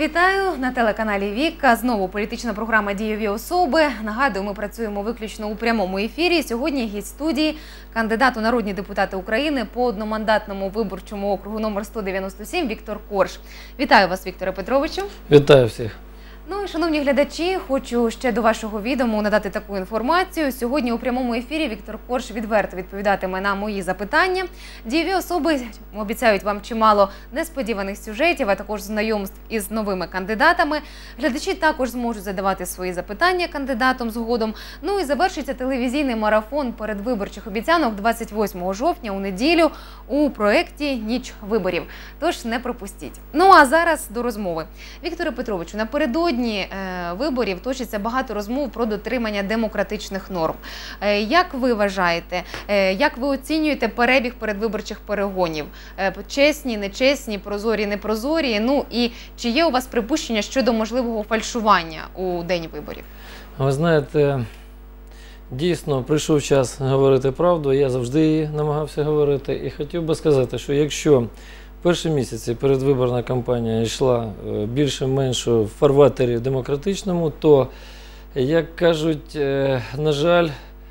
Вітаю на телеканалі Віка. Знову політична програма «Дієві особи». Нагадую, ми працюємо виключно у прямому ефірі. Сьогодні гість студії – кандидат у народні депутати України по одномандатному виборчому округу номер 197 Віктор Корж. Вітаю вас, Вікторе Петровичу. Вітаю всіх. Ну і, шановні глядачі, хочу ще до вашого відому надати таку інформацію. Сьогодні у прямому ефірі Віктор Корж відверто відповідатиме на мої запитання. Дієві особи обіцяють вам чимало несподіваних сюжетів, а також знайомств із новими кандидатами. Глядачі також зможуть задавати свої запитання кандидатам згодом. Ну і завершиться телевізійний марафон передвиборчих обіцянок 28 жовтня у неділю у проєкті «Ніч виборів». Тож не пропустіть. Ну а зараз до розмови. Вікторе Петровичу, напередодні виборів точиться багато розмов про дотримання демократичних норм. Як ви вважаєте, як ви оцінюєте перебіг передвиборчих перегонів? Чесні, нечесні, прозорі, непрозорі? Ну і чи є у вас припущення щодо можливого фальшування у день виборів? Ви знаєте, дійсно прийшов час говорити правду, я завжди її намагався говорити. І хотів би сказати, що якщо перші місяці передвиборна кампанія йшла більше-менш в фарватері демократичному, то, як кажуть, на жаль,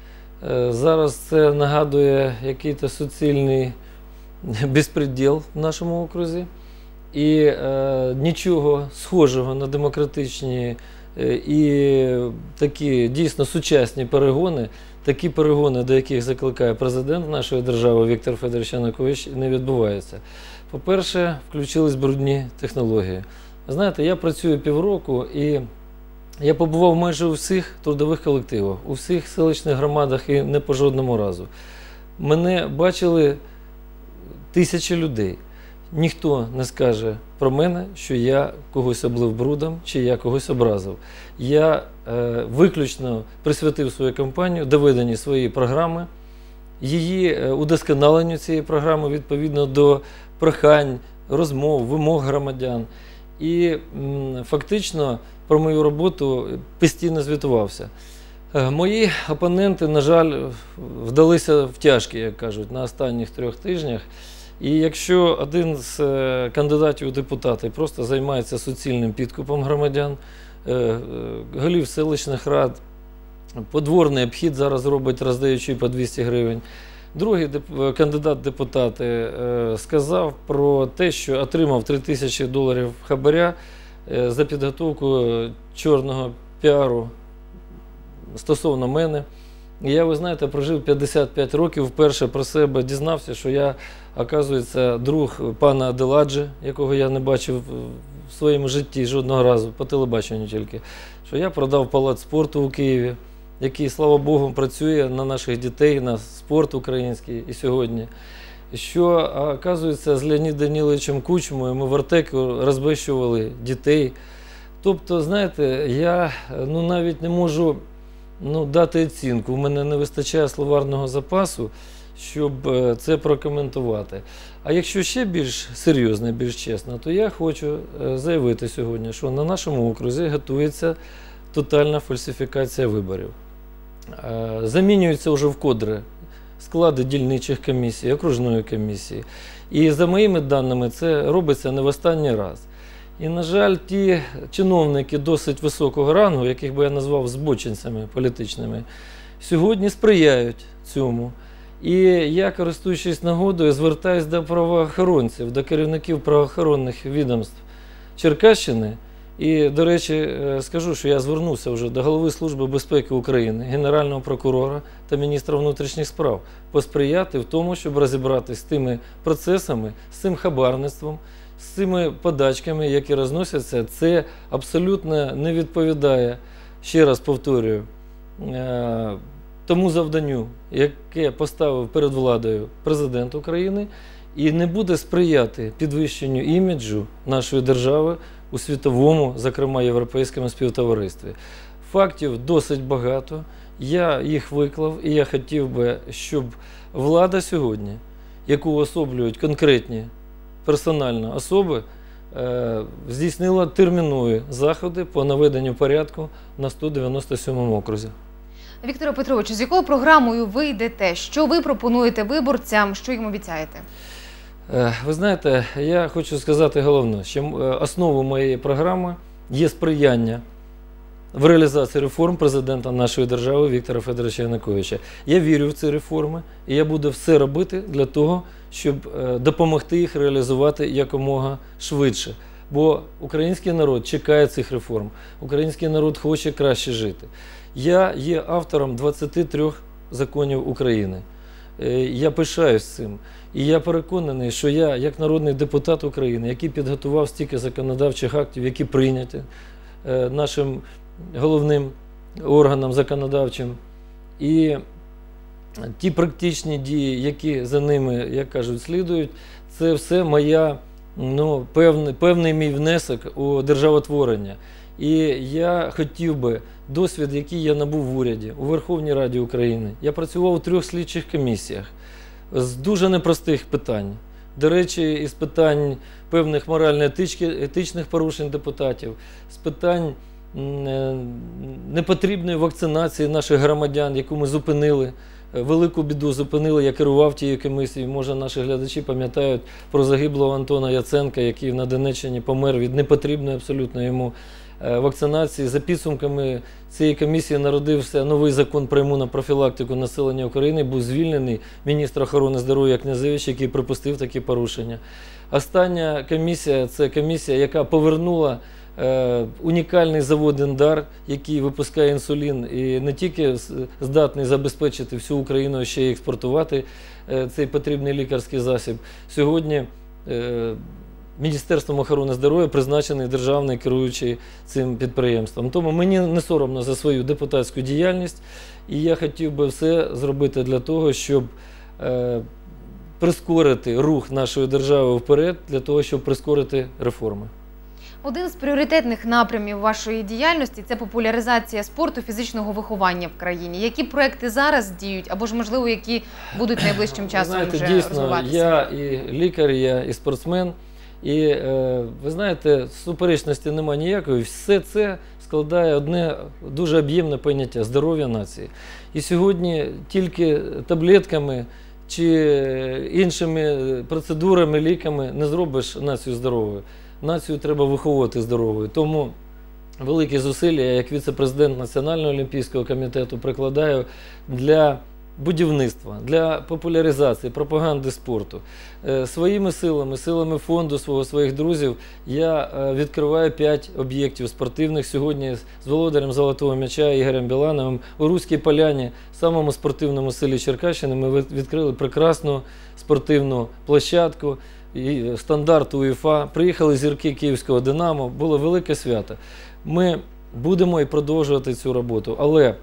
зараз це нагадує якийсь суцільний безпреділ в нашому окрузі. І нічого схожого на демократичні і такі дійсно сучасні перегони, такі перегони, до яких закликає президент нашої держави Віктор Федорович Янукович, не відбуваються. По-перше, включились брудні технології. Знаєте, я працюю півроку і я побував майже у всіх трудових колективах, у всіх селищних громадах і не по жодному разу. Мене бачили тисячі людей. Ніхто не скаже про мене, що я когось облив брудом чи я когось образив. Я виключно присвятив свою кампанію доведенню своєї програми, її удосконаленню цієї програми відповідно до прохань, розмов, вимог громадян. І фактично про мою роботу постійно звітувався. Мої опоненти, на жаль, вдалися в тяжкі, як кажуть, на останніх 3 тижнях. І якщо один з кандидатів у депутати просто займається суцільним підкупом громадян, голів селищних рад, подворний обхід зараз робить, роздаючи по 200 гривень, другий кандидат в депутати сказав про те, що отримав $3000 хабаря за підготовку чорного піару стосовно мене. І я, ви знаєте, прожив 55 років, вперше про себе дізнався, що я, оказується, друг пана Аделаджі, якого я не бачив в своєму житті жодного разу, по телебаченню тільки, що я продав палац спорту у Києві, який, слава Богу, працює на наших дітей, на спорт український і сьогодні. Що, оказується, з Леонідом Даниловичем Кучмою ми в Артеку розбещували дітей. Тобто, знаєте, я навіть не можу дати оцінку. У мене не вистачає словарного запасу, щоб це прокоментувати. А якщо ще більш серйозно, більш чесно, то я хочу заявити сьогодні, що на нашому окрузі готується тотальна фальсифікація виборів. Замінюються вже вкотре склади дільничих комісій, окружної комісії. І за моїми даними це робиться не в останній раз. І, на жаль, ті чиновники досить високого рангу, яких би я назвав збочинцями політичними, сьогодні сприяють цьому. І я, користуючись нагодою, звертаюся до правоохоронців, до керівників правоохоронних відомств Черкащини. І, до речі, скажу, що я звернувся вже до Голови Служби безпеки України, Генерального прокурора та міністра внутрішніх справ посприяти в тому, щоб розібратися з тими процесами, з цим хабарництвом, з цими подачками, які розносяться. Це абсолютно не відповідає, ще раз повторюю, тому завданню, яке поставив перед владою президент України, і не буде сприяти підвищенню іміджу нашої держави у світовому, зокрема європейському співтоваристві. Фактів досить багато, я їх виклав, і я хотів би, щоб влада сьогодні, яку особлюють конкретні персонально особи, здійснила термінові заходи по наведенню порядку на 197 окрузі. Вікторе Петровичу, з якою програмою ви йдете? Що ви пропонуєте виборцям? Що їм обіцяєте? Ви знаєте, я хочу сказати головне, що основою моєї програми є сприяння в реалізації реформ президента нашої держави Віктора Федоровича Януковича. Я вірю в ці реформи, і я буду все робити для того, щоб допомогти їх реалізувати якомога швидше. Бо український народ чекає цих реформ, український народ хоче краще жити. Я є автором 23 законів України. Я пишаюсь цим. І я переконаний, що я, як народний депутат України, який підготував стільки законодавчих актів, які прийняті нашим головним органом законодавчим, і ті практичні дії, які за ними, як кажуть, слідують, це все певний мій внесок у державотворення. І я хотів би досвід, який я набув в уряді, у Верховній Раді України. Я працював у 3 слідчих комісіях з дуже непростих питань. До речі, із питань певних морально-етичних порушень депутатів, з питань непотрібної вакцинації наших громадян, яку ми зупинили, велику біду зупинили, я керував тією комісією. Може, наші глядачі пам'ятають про загиблого Антона Яценка, який на Донеччині помер від непотрібної абсолютно йому вакцинації. За підсумками цієї комісії народився новий закон про імунну профілактику населення України, був звільнений міністр охорони здоров'я Князевич, який припустив такі порушення. Остання комісія – це комісія, яка повернула унікальний завод «Індар», який випускає інсулін і не тільки здатний забезпечити всю Україну, а ще й експортувати цей потрібний лікарський засіб. Сьогодні Міністерством охорони здоров'я призначений державний керуючий цим підприємством. Тому мені не соромно за свою депутатську діяльність, і я хотів би все зробити для того, щоб прискорити рух нашої держави вперед, для того, щоб прискорити реформи. Один з пріоритетних напрямів вашої діяльності – це популяризація спорту, фізичного виховання в країні. Які проекти зараз діють, або ж, можливо, які будуть найближчим часом вже розвиватися? Дійсно, я і лікар, я і спортсмен. І, ви знаєте, суперечності немає ніякої. Все це складає одне дуже об'ємне поняття – здоров'я нації. І сьогодні тільки таблетками чи іншими процедурами, ліками не зробиш націю здоровою. Націю треба виховувати здоровою. Тому великі зусилля, я як віце-президент Національного олімпійського комітету прикладаю для будівництва, для популяризації, пропаганди спорту. Своїми силами фонду, своїх друзів я відкриваю 5 об'єктів спортивних. Сьогодні з володарем золотого м'яча Ігорем Білановим у Руській Поляні, самому спортивному селі Черкащини, ми відкрили прекрасну спортивну площадку. І стандарт УЄФА, приїхали зірки Київського «Динамо», було велике свято. Ми будемо і продовжувати цю роботу, але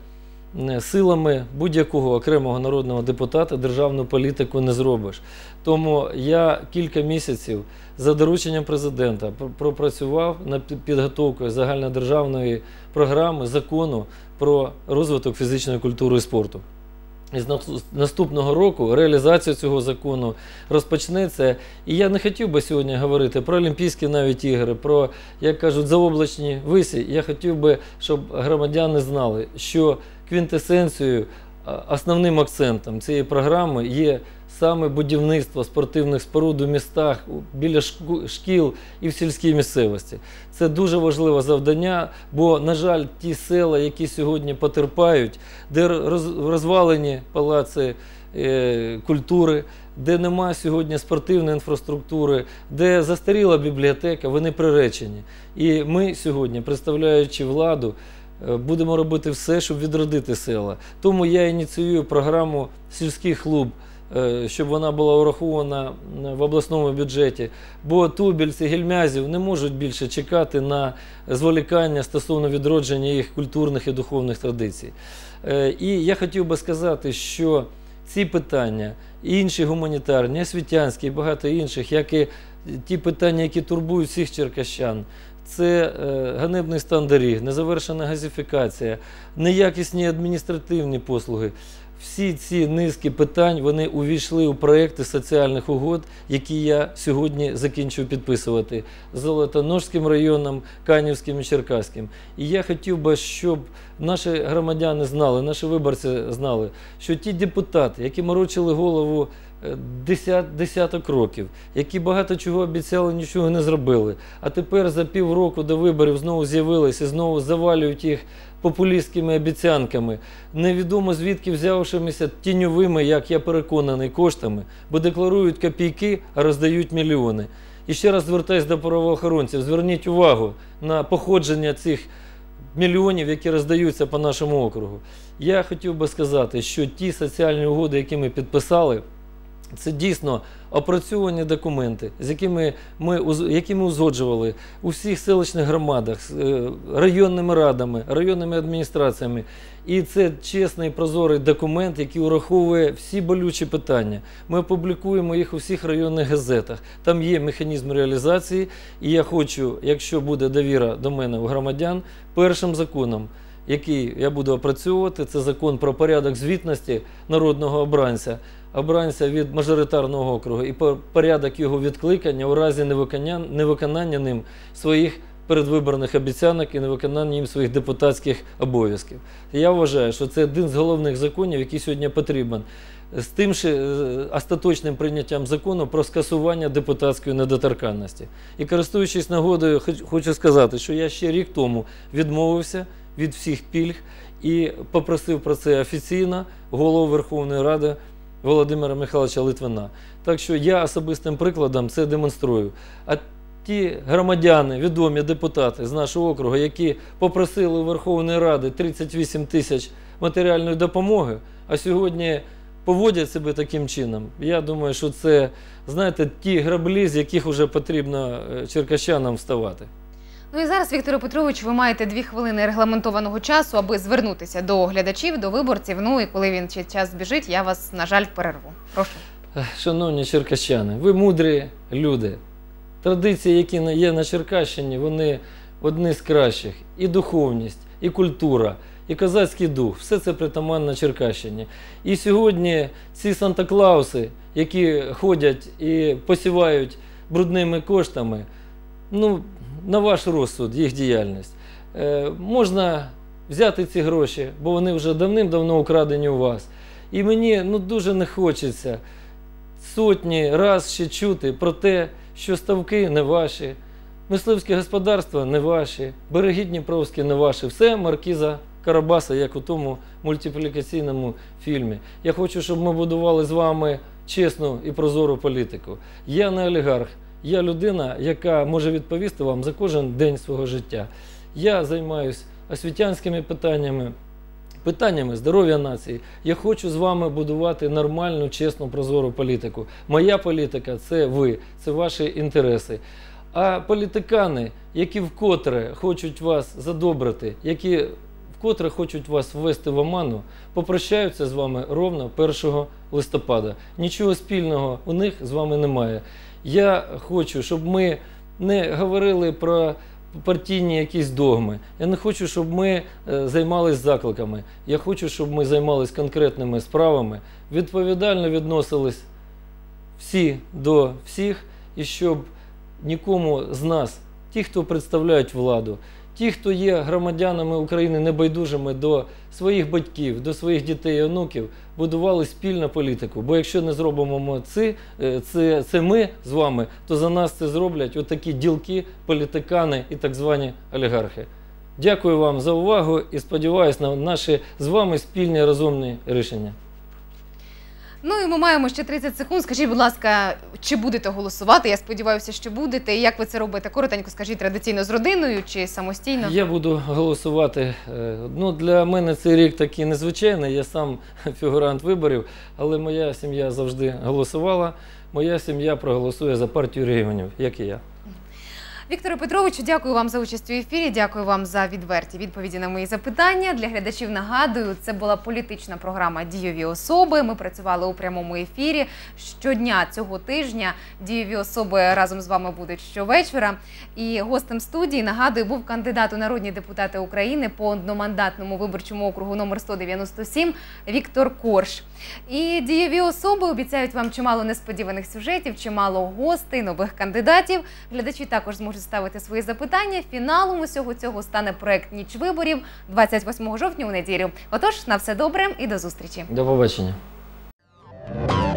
силами будь-якого окремого народного депутата державну політику не зробиш. Тому я кілька місяців за дорученням президента пропрацював над підготовкою загальнодержавної програми закону про розвиток фізичної культури і спорту. І з наступного року реалізація цього закону розпочнеться. І я не хотів би сьогодні говорити про Олімпійські навіть ігри, про, як кажуть, заоблачні висі. Я хотів би, щоб громадяни знали, що квінтесенцією, основним акцентом цієї програми є саме будівництво спортивних споруд у містах, біля шкіл і в сільській місцевості. Це дуже важливе завдання, бо, на жаль, ті села, які сьогодні потерпають, де розвалені палаци культури, де немає сьогодні спортивної інфраструктури, де застаріла бібліотека, вони приречені. І ми сьогодні, представляючи владу, будемо робити все, щоб відродити села. Тому я ініціюю програму «Сільський клуб», щоб вона була урахована в обласному бюджеті. Бо тубільці, гельмязів не можуть більше чекати на зволікання стосовно відродження їх культурних і духовних традицій. І я хотів би сказати, що ці питання, і інші гуманітарні, освітянські, і багато інших, як і ті питання, які турбують всіх черкащан, це ганебний стан доріг, незавершена газифікація, неякісні адміністративні послуги. Всі ці низки питань, вони увійшли у проекти соціальних угод, які я сьогодні закінчую підписувати з Золотоножським районом, Канівським і Черкаським. І я хотів би, щоб наші громадяни знали, наші виборці знали, що ті депутати, які морочили голову десяток років, які багато чого обіцяли, нічого не зробили. А тепер за півроку до виборів знову з'явилися і знову завалюють їх популістськими обіцянками, невідомо звідки взявшимися тіньовими, як я переконаний, коштами, бо декларують копійки, а роздають мільйони. І ще раз звертаюся до правоохоронців, зверніть увагу на походження цих мільйонів, які роздаються по нашому округу. Я хотів би сказати, що ті соціальні угоди, які ми підписали, це дійсно опрацьовані документи, які ми узгоджували у всіх селищних громадах, з районними радами, районними адміністраціями. І це чесний, прозорий документ, який ураховує всі болючі питання. Ми опублікуємо їх у всіх районних газетах. Там є механізм реалізації. І я хочу, якщо буде довіра до мене у громадян, першим законом, який я буду опрацьовувати, це закон про порядок звітності народного обранця від мажоритарного округу і порядок його відкликання у разі невиконання ним своїх передвиборних обіцянок і невиконання їм своїх депутатських обов'язків. Я вважаю, що це один з головних законів, який сьогодні потрібен, з тим же остаточним прийняттям закону про скасування депутатської недоторканності. І користуючись нагодою, хочу сказати, що я ще рік тому відмовився від всіх пільг і попросив про це офіційно голову Верховної Ради Володимира Михайловича Литвина. Так що я особистим прикладом це демонструю. А ті громадяни, відомі депутати з нашого округу, які попросили у Верховної Ради 38 тисяч матеріальної допомоги, а сьогодні поводять себе таким чином, я думаю, що це, знаєте, ті граблі, з яких вже потрібно черкащанам вставати. Ну і зараз, Вікторе Петровичу, ви маєте 2 хвилини регламентованого часу, аби звернутися до глядачів, до виборців. Ну і коли він час збіжить, я вас, на жаль, перерву. Прошу. Шановні черкащани, ви мудрі люди. Традиції, які є на Черкащині, вони одні з кращих. І духовність, і культура, і козацький дух. Все це притаманно на Черкащині. І сьогодні ці Санта-Клауси, які ходять і посівають брудними коштами, ну, на ваш розсуд, їх діяльність. Можна взяти ці гроші, бо вони вже давним-давно украдені у вас. І мені дуже не хочеться сотні раз ще чути про те, що ставки не ваші, мисливське господарство не ваші, береги Дніпровські не ваші. Все маркіза Карабаса, як у тому мультиплікаційному фільмі. Я хочу, щоб ми будували з вами чесну і прозору політику. Я не олігарх. Я людина, яка може відповісти вам за кожен день свого життя. Я займаюся освітянськими питаннями здоров'я нації. Я хочу з вами будувати нормальну, чесну, прозору політику. Моя політика – це ви, це ваші інтереси. А політикани, які вкотре хочуть вас задобрити, які вкотре хочуть вас ввести в оману, попрощаються з вами ровно 1 листопада. Нічого спільного у них з вами немає. Я хочу, щоб ми не говорили про партійні якісь догми. Я не хочу, щоб ми займалися закликами. Я хочу, щоб ми займалися конкретними справами, відповідально відносились всі до всіх, і щоб нікому з нас, ті, хто представляють владу, ті, хто є громадянами України небайдужими до своїх батьків, до своїх дітей і онуків, будували спільну політику. Бо якщо не зробимо це ми з вами, то за нас це зроблять отакі ділки, політикани і так звані олігархи. Дякую вам за увагу і сподіваюся на наші з вами спільні розумні рішення. Ну і ми маємо ще 30 секунд. Скажіть, будь ласка, чи будете голосувати? Я сподіваюся, що будете. І як ви це робите? Коротенько скажіть, традиційно з родиною чи самостійно? Я буду голосувати. Ну, для мене цей рік такий незвичайний. Я сам фігурант виборів, але моя сім'я завжди голосувала. Моя сім'я проголосує за партію регіонів, як і я. Вікторе Петровичу, дякую вам за участь у ефірі, дякую вам за відверті відповіді на мої запитання. Для глядачів нагадую, це була політична програма «Дійові особи». Ми працювали у прямому ефірі. Щодня цього тижня дійові особи разом з вами будуть щовечора. І гостем студії, нагадую, був кандидат у народні депутати України по одномандатному виборчому округу номер 197 Віктор Корш. І дійові особи обіцяють вам чимало несподіваних сюжетів, чимало гостей, нових кандидатів. Глядачі також зможуть ставити свої запитання. Фіналом усього цього стане проект «Ніч виборів» 28 жовтня у неділю. Отож, на все добре і до зустрічі. До побачення.